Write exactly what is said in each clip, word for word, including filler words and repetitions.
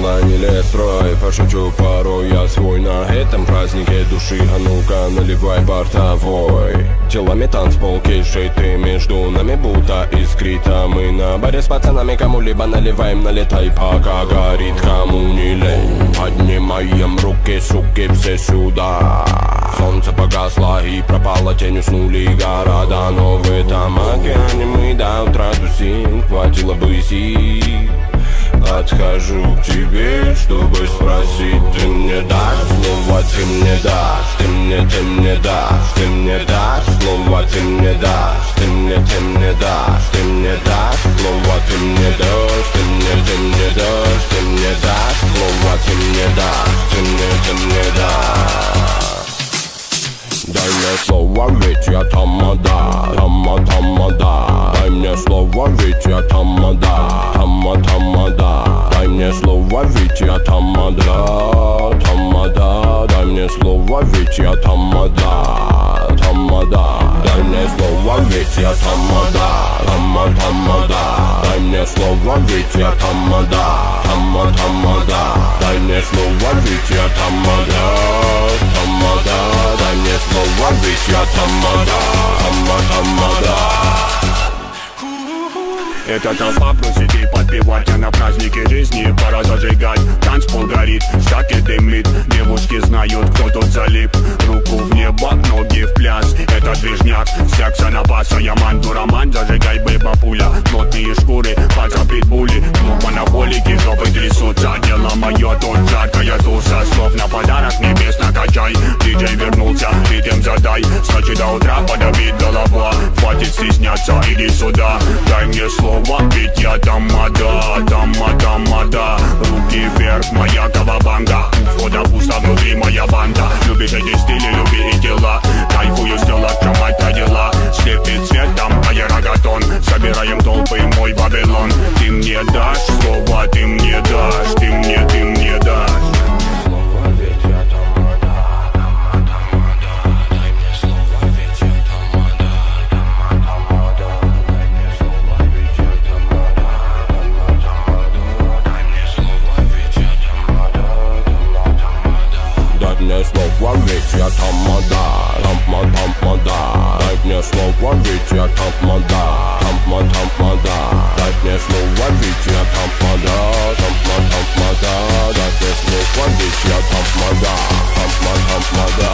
дело не лезь, строй. Пошучу порой я свой на этом празднике души. А ну-ка наливай бортовой. Телами танцпол кишит, ты между нами будто искрит. А мы на баре с пацанами кому-либо наливаем. Налетай, пока горит, кому не лень. Поднимаем руки, суки, все сюда. Солнце погасло и пропало, тень, уснули города. Но в этом океане мы до утра тусим. Хватило бы сил. Отхожу к тебе, чтобы спросить. Ты мне дашь слово, ты мне дашь. Ты мне, ты мне дашь. Ты мне дашь слово, ты мне дашь. Ты мне, ты мне дашь. Ты мне дашь слово, ты мне дашь. Ты мне, ты мне дашь. Ты мне дашь слово, ты мне дашь. Ты мне, ты мне дашь. Дай мне слово, ведь я тамада, тама, тамада. Дай мне слово, ведь я тамада, тама, тамада. Дай мне слово, ведь я тамада, тамада. Дай мне слово, ведь я тамада, тамада. Дай мне слово, ведь я тамада, тама, тамада. Дай мне слово, ведь я тамада, тама, тамада. Дай мне слово, ведь я тамада, тамада. Дай мне слово, ведь я тамада, тама, тамада. Эта толпа просит и подпевать, а на празднике жизни пора зажигать. Танцпол горит, штаки дымит, девушки знают, кто тут залип. Руку в небо, ноги в пляс, это движняк, секса на баса. Я манду роман, зажигай, бэба пуля. Плотные шкуры, паца питбули, клуб анаболики, жопы трясутся. Дело мое, тут жаркая туса, слов на подарок небес накачай. Диджей вернулся, ритм задай, с ночи до утра подобит голова. Хватит стесняться, иди сюда, дай мне слово. Ведь я тамада, тама, тамада. Руки вверх, моя кавабанга. У входа пусто, внутри моя банда. Любишь эти стили, люби и тела. Кайфую с тела, в чем мать родила. Слепит цветом аэрогатон. Собираем толпы, мой Вавилон. Ты мне дашь слово, ты мне дашь. Ты мне, ты мне дашь. Слово, ведь я тамада, тамма, тамада. Дай мне слово, ведь я тамада, тамма, тамада. Дай мне слово, ведь я тамада, тамма, тамада. Дай мне слово, ведь я тамада, тамма, тамада.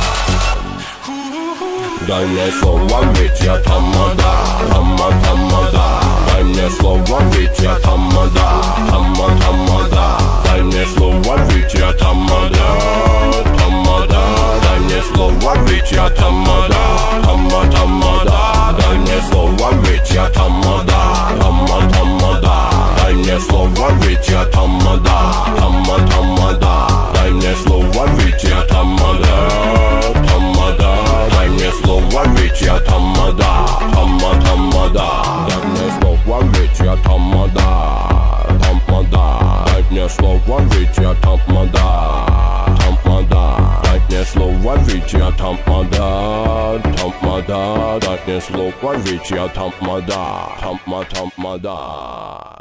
Дай мне слово, ведь я тамада, тамма, тамада. Дай мне слово, ведь я тамада, тамма, тамада. Дай мне слово, ведь я тамада, тамада. Дай мне слово, ведь я тамада, тамма, тамада. Дай мне слово, ведь я тамада, тамма, тамада. Дай мне слово, ведь я тамада, тамма, тамада. Дай мне слово, ведь я тамада, тамада. Дай мне слово, ведь я тамада, тамма, тамада. Дай мне слово, ведь я тамада, тамада. Дай мне слово, ведь я тамада, тамада. Дай мне слово, ведь я тамада, тамада. Дай мне слово, ведь я тамада, тамма, тамада.